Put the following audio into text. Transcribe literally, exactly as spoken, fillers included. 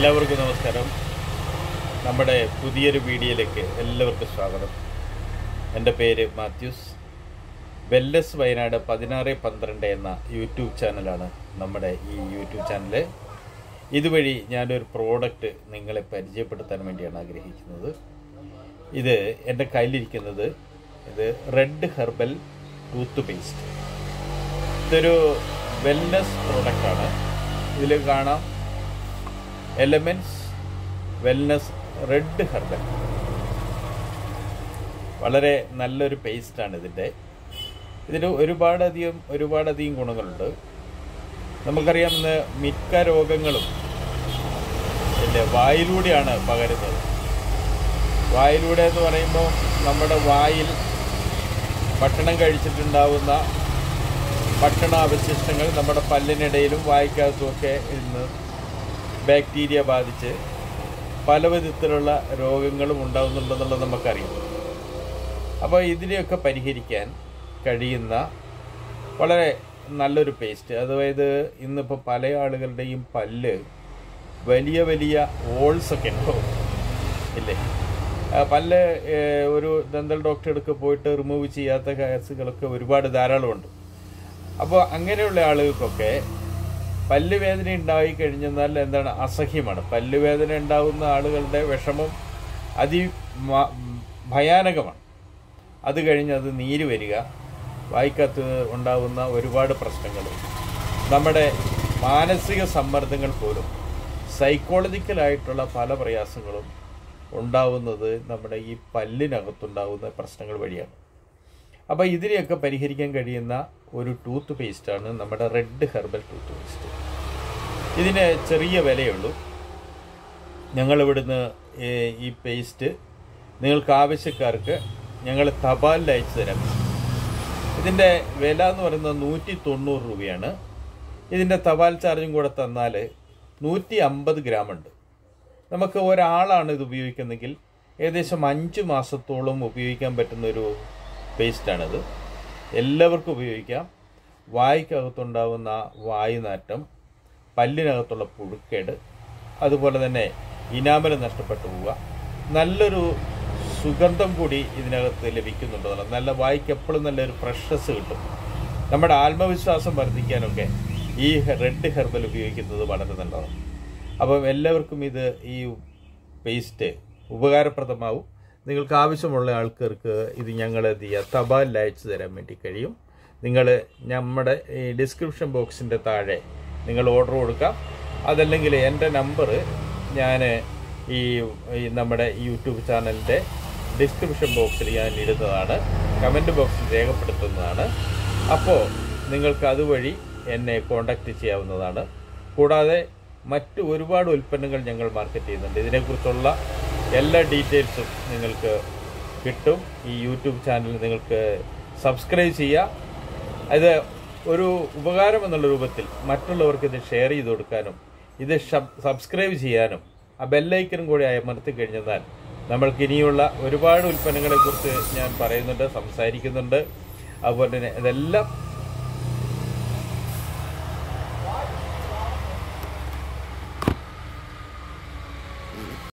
എല്ലാവർക്കും നമസ്കാരം. നമ്മുടെ പുതിയൊരു വീഡിയോയിലേക്ക് എല്ലാവർക്കും സ്വാഗതം. എൻ്റെ പേര് മാത്യൂസ്. വെൽനസ് വയനാട് പതിനാറ് പന്ത്രണ്ട് എന്ന യൂട്യൂബ് ചാനലാണ് നമ്മുടെ ഈ യൂട്യൂബ് ചാനൽ. ഇതുവഴി ഞാനൊരു പ്രോഡക്റ്റ് നിങ്ങളെ പരിചയപ്പെടുത്താൻ വേണ്ടിയാണ് ആഗ്രഹിക്കുന്നത്. ഇത് എൻ്റെ കയ്യിലിരിക്കുന്നത് ഇത് റെഡ് ഹെർബൽ ടൂത്ത് പേസ്റ്റ്. ഇതൊരു വെൽനസ് പ്രോഡക്റ്റാണ്. ഇതിൽ കാണാം എലമെൻറ്റ്സ് വെൽനസ് റെഡ് ഹെർബൽ. വളരെ നല്ലൊരു പേസ്റ്റാണ് ഇതിൻ്റെ. ഇതിന് ഒരുപാടധികം ഒരുപാടധികം ഗുണങ്ങളുണ്ട്. നമുക്കറിയാം, ഇന്ന് മിക്ക രോഗങ്ങളും ഇതിൻ്റെ വായിലൂടെയാണ് പകരുന്നത്. വായിലൂടെ എന്ന് പറയുമ്പോൾ നമ്മുടെ വായിൽ ഭക്ഷണം കഴിച്ചിട്ടുണ്ടാവുന്ന ഭക്ഷണാവശിഷ്ടങ്ങൾ നമ്മുടെ പല്ലിനിടയിലും വായ്ക്കകത്തുമൊക്കെ ഇന്ന് ബാക്ടീരിയ ബാധിച്ച് പല വിധത്തിലുള്ള രോഗങ്ങളും ഉണ്ടാകുന്നുണ്ടെന്നുള്ളത് നമുക്കറിയാം. അപ്പോൾ ഇതിനെയൊക്കെ പരിഹരിക്കാൻ കഴിയുന്ന വളരെ നല്ലൊരു പേസ്റ്റ്. അതായത് ഇന്നിപ്പോൾ പല ആളുകളുടെയും പല്ല് വലിയ വലിയ ഹോൾസൊക്കെ ഉണ്ടാവും ഇല്ലേ? പല്ല് ഒരു ദന്തൽ ഡോക്ടറെ അടുത്ത് പോയിട്ട് റിമൂവ് ചെയ്യാത്ത കേസുകളൊക്കെ ഒരുപാട് ധാരാളമുണ്ട്. അപ്പോൾ അങ്ങനെയുള്ള ആളുകൾക്കൊക്കെ പല്ലുവേദന ഉണ്ടായി കഴിഞ്ഞാൽ എന്താണ് അസഹ്യമാണ്. പല്ലുവേദന ഉണ്ടാകുന്ന ആളുകളുടെ വിഷമം അതി ഭയാനകമാണ്. അത് കഴിഞ്ഞ് അത് നീര് വരിക, വായ്ക്കകത്ത് ഉണ്ടാകുന്ന ഒരുപാട് പ്രശ്നങ്ങൾ, നമ്മുടെ മാനസിക സമ്മർദ്ദങ്ങൾ പോലും, സൈക്കോളജിക്കലായിട്ടുള്ള പല പ്രയാസങ്ങളും ഉണ്ടാവുന്നത് നമ്മുടെ ഈ പല്ലിനകത്തുണ്ടാകുന്ന പ്രശ്നങ്ങൾ വഴിയാണ്. അപ്പോൾ ഇതിനെയൊക്കെ പരിഹരിക്കാൻ കഴിയുന്ന ഒരു ടൂത്ത് പേസ്റ്റാണ് നമ്മുടെ റെഡ് ഹെർബൽ ടൂത്ത് പേസ്റ്റ്. ഇതിന് ചെറിയ വിലയുള്ളൂ. ഞങ്ങളിവിടുന്ന് ഈ പേസ്റ്റ് നിങ്ങൾക്ക് ആവശ്യക്കാർക്ക് ഞങ്ങൾ തപാലിൽ അയച്ചു തരാം. ഇതിൻ്റെ വില എന്ന് പറയുന്നത് നൂറ്റി തൊണ്ണൂറ് രൂപയാണ്. ഇതിൻ്റെ തപാൽ ചാർജും കൂടെ തന്നാൽ നൂറ്റി അമ്പത് ഗ്രാം ഉണ്ട്. നമുക്ക് ഒരാളാണ് ഇത് ഉപയോഗിക്കുന്നതെങ്കിൽ ഏകദേശം അഞ്ച് മാസത്തോളം ഉപയോഗിക്കാൻ പറ്റുന്നൊരു പേസ്റ്റാണിത്. എല്ലാവർക്കും ഉപയോഗിക്കാം. വായ്ക്കകത്തുണ്ടാകുന്ന വായുനാറ്റം, പല്ലിനകത്തുള്ള പുഴുക്കേട്, അതുപോലെ തന്നെ ഇനാമൽ നഷ്ടപ്പെട്ടു പോവുക, നല്ലൊരു സുഗന്ധം കൂടി ഇതിനകത്ത് ലഭിക്കുന്നുണ്ടെന്നുള്ള നല്ല വായ്ക്ക് എപ്പോഴും നല്ലൊരു ഫ്രഷ്നസ് കിട്ടും. നമ്മുടെ ആത്മവിശ്വാസം വർദ്ധിക്കാനൊക്കെ ഈ റെഡ് ഹെർബൽ ഉപയോഗിക്കുന്നത് വളരെ നല്ലതാണ്. അപ്പം എല്ലാവർക്കും ഇത് ഈ പേസ്റ്റ് ഉപകാരപ്രദമാവും. നിങ്ങൾക്ക് ആവശ്യമുള്ള ആൾക്കാർക്ക് ഇത് ഞങ്ങൾ എന്ത് ചെയ്യുക, തപാലിൽ അയച്ചു തരാൻ വേണ്ടി കഴിയും. നിങ്ങൾ നമ്മുടെ ഈ ഡിസ്ക്രിപ്ഷൻ ബോക്സിൻ്റെ താഴെ നിങ്ങൾ ഓർഡർ കൊടുക്കാം. അതല്ലെങ്കിൽ എൻ്റെ നമ്പർ ഞാൻ ഈ നമ്മുടെ യൂട്യൂബ് ചാനലിൻ്റെ ഡിസ്ക്രിപ്ഷൻ ബോക്സിൽ ഞാൻ ഇടുന്നതാണ്, കമൻറ്റ് ബോക്സിൽ രേഖപ്പെടുത്തുന്നതാണ്. അപ്പോൾ നിങ്ങൾക്ക് അതുവഴി എന്നെ കോൺടാക്റ്റ് ചെയ്യാവുന്നതാണ്. കൂടാതെ മറ്റ് ഒരുപാട് ഉൽപ്പന്നങ്ങൾ ഞങ്ങൾ മാർക്കറ്റ് ചെയ്യുന്നുണ്ട്. ഇതിനെക്കുറിച്ചുള്ള എല്ലാ ഡീറ്റെയിൽസും നിങ്ങൾക്ക് കിട്ടും. ഈ യൂട്യൂബ് ചാനൽ നിങ്ങൾക്ക് സബ്സ്ക്രൈബ് ചെയ്യുക. ഇത് ഒരു ഉപകാരം എന്നുള്ള രൂപത്തിൽ മറ്റുള്ളവർക്ക് ഇത് ഷെയർ ചെയ്ത് കൊടുക്കാനും ഇത് സബ്സ്ക്രൈബ് ചെയ്യാനും ആ ബെല്ലൈക്കനും കൂടി അമർത്തി കഴിഞ്ഞാൽ നമ്മൾക്ക് ഇനിയുള്ള ഒരുപാട് ഉൽപ്പന്നങ്ങളെക്കുറിച്ച് ഞാൻ പറയുന്നുണ്ട്, സംസാരിക്കുന്നുണ്ട്. അതുപോലെ തന്നെ ഇതെല്ലാം